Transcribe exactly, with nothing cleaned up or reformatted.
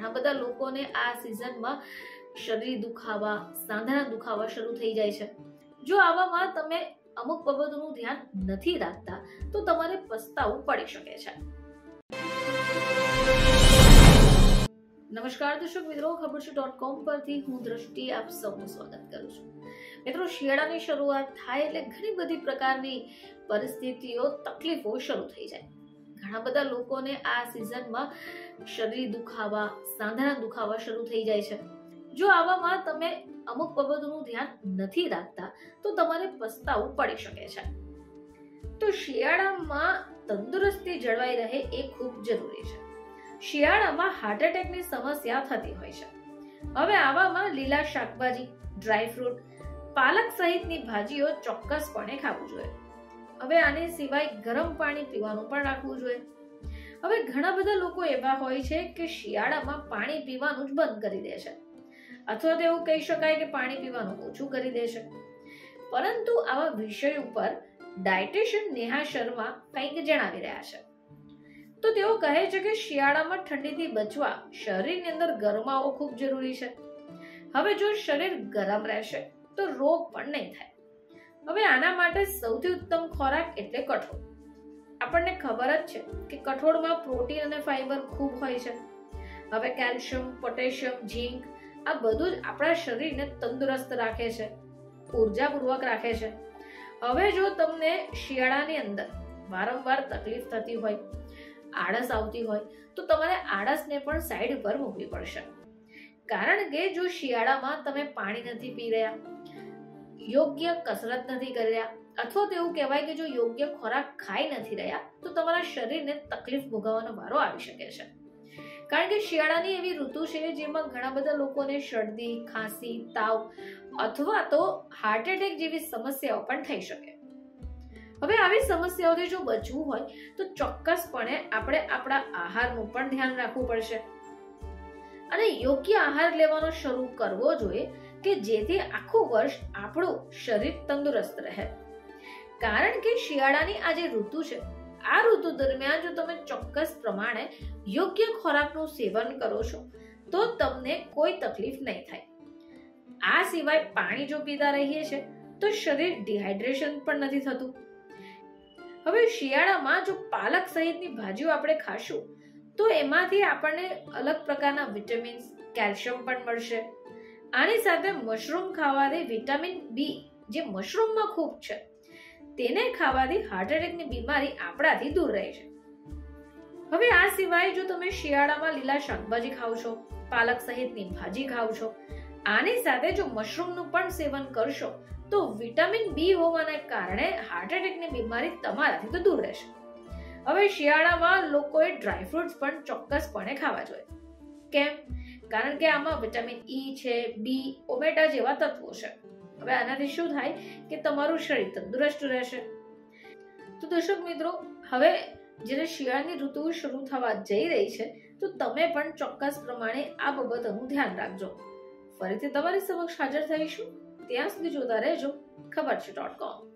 ઘણા બધા લોકોને આ સિઝનમાં શરીર દુખાવા, સાંધાના દુખાવા શરૂ થઈ જાય છે. જો આવામાં તમે અમુક બાબતોનું ધ્યાન નથી રાખતા તો તમારે પસ્તાવું પડી શકે છે. નમસ્કાર દર્શક મિત્રો, ખબર છે ડોટ કોમ પરથી હું દ્રષ્ટિ આપ સૌનું સ્વાગત કરું છું. મિત્રો, શિયાળાની શરૂઆત થાય એટલે ઘણી બધી પ્રકારની પરિસ્થિતિઓ, તકલીફો શરૂ થઈ જાય. ઘણા બધા લોકોને આ સિઝનમાં શરીર દુખાવા, સાંધાના દુખાવા શરૂ થઈ જાય છે. જો આવામાં તમે અમુક બાબતોનું ધ્યાન નથી રાખતા તો તમારે પસ્તાવું પડી શકે છે. તો શિયાળામાં તંદુરસ્તી જળવાઈ રહે એ ખૂબ જરૂરી છે. શિયાળામાં હાર્ટ એટેકની સમસ્યા થતી હોય છે. હવે આવામાં લીલા શાકભાજી, ડ્રાય ફ્રૂટ, પાલક સહિતની ભાજીઓ ચોક્કસપણે ખાવું જોઈએ. હવે આની સિવાય ગરમ પાણી પીવાનું પણ રાખવું જોઈએ. હવે ઘણા બધા લોકો એવા હોય છે કે શિયાળામાં પાણી પીવાનું જ બંધ કરી દે છે, અથવા તો એવું કહી શકાય કે પાણી પીવાનું ઓછું કરી દે છે. પરંતુ આવા વિષય ઉપર ડાયટિશિયન નેહા શર્મા કંઈક જણાવી રહ્યા છે. તો તેઓ કહે છે કે શિયાળામાં ઠંડીથી બચવા શરીરની અંદર ગરમાવો ખૂબ જરૂરી છે. હવે જો શરીર ગરમ રહેશે તો રોગ પણ નહીં થાય. હવે આના માટે સૌથી ઉત્તમ ખોરાક એટલે કઠોળ. આપણને ખબર જ છે કે કઠોળમાં પ્રોટીન અને ફાઈબર ખૂબ હોય છે. હવે કેલ્શિયમ, પોટેશિયમ, ઝીંક આ બધું જ આપણા શરીરને તંદુરસ્ત રાખે છે, ઉર્જાપૂર્વક રાખે છે. હવે જો તમને શિયાળાની અંદર વારંવાર તકલીફ થતી હોય, આળસ આવતી હોય તો તમારે આળસને પણ સાઈડ પર મૂકવી પડશે. કારણ કે જો શિયાળામાં તમે પાણી નથી પી રહ્યા, યોગ્ય કસરત નથી કરી રહ્યા, અથવા તો એવું કહેવાય કે જો યોગ્ય ખોરાક ખાઈ નથી રહ્યા તો તમારા શરીરને તકલીફ ભોગવવાનો વારો આવી શકે છે. કારણ કે શિયાળાની એવી ઋતુ છે જેમાં ઘણા બધા લોકોને શરદી, ખાંસી, તાવ અથવા તો હાર્ટ એટેક જેવી સમસ્યાઓ પણ થઈ શકે. હવે આવી સમસ્યાઓથી જો બચવું હોય તો ચોક્કસપણે આપણે આપણા આહારનું પણ ધ્યાન રાખવું પડશે અને યોગ્ય આહાર લેવાનો શરૂ કરવો જોઈએ કે જેથી આખું વર્ષ આપણું શરીર તંદુરસ્ત રહે. કારણ કે શિયાળાની આ જે ઋતુ છે, આ ઋતુ દરમિયાન જો તમે ચોક્કસ પ્રમાણે યોગ્ય ખોરાકનું સેવન કરો છો તો તમને કોઈ તકલીફ નહીં થાય. આ સિવાય પાણી જો પીતા રહીએ છીએ તો શરીર ડિહાઇડ્રેશન પણ નથી થતું. હવે શિયાળામાં જો પાલક સહિતની ભાજીઓ આપણે ખાશું તો એમાંથી આપણને અલગ પ્રકારના વિટામિન્સ, કેલ્શિયમ પણ મળશે. આની સાથે મશરૂમ ખાવાથી વિટામિન બી જે મશરૂમમાં ખૂબ છે તેને ખાવાથી હાર્ટ એટેકની બીમારી આપણાથી દૂર રહે છે. હવે આ સિવાય જો તમે શિયાળામાં લીલા શાકભાજી ખાવ છો, પાલક સહિતની ભાજી ખાવ છો, આની સાથે જો મશરૂમનું પણ સેવન કરશો તો વિટામિન બી હોવાના કારણે હાર્ટ એટેકની બીમારી તમારાથી તો દૂર રહેશે. હવે શિયાળામાં લોકોએ ડ્રાય ફ્રૂટ્સ પણ ચોક્કસપણે ખાવા જોઈએ. કેમ? કારણ કે આમાં વિટામિન ઈ છે, બી, ઓમેટા જેવા તત્વો છે. હવે આનાથી શું થાય કે તમારું શરીર તંદુરસ્ત રહેશે. તો દર્શક મિત્રો, હવે જ્યારે શિયાળાની ઋતુ શરૂ થવા જઈ રહી છે તો તમે પણ ચોક્કસ પ્રમાણે આ બાબતોનું ધ્યાન રાખજો. ફરીથી તમારી સમક્ષ હાજર થઈશું. ત્યાં સુધી જોતા રહેજો ખબર છે ડોટ કોમ.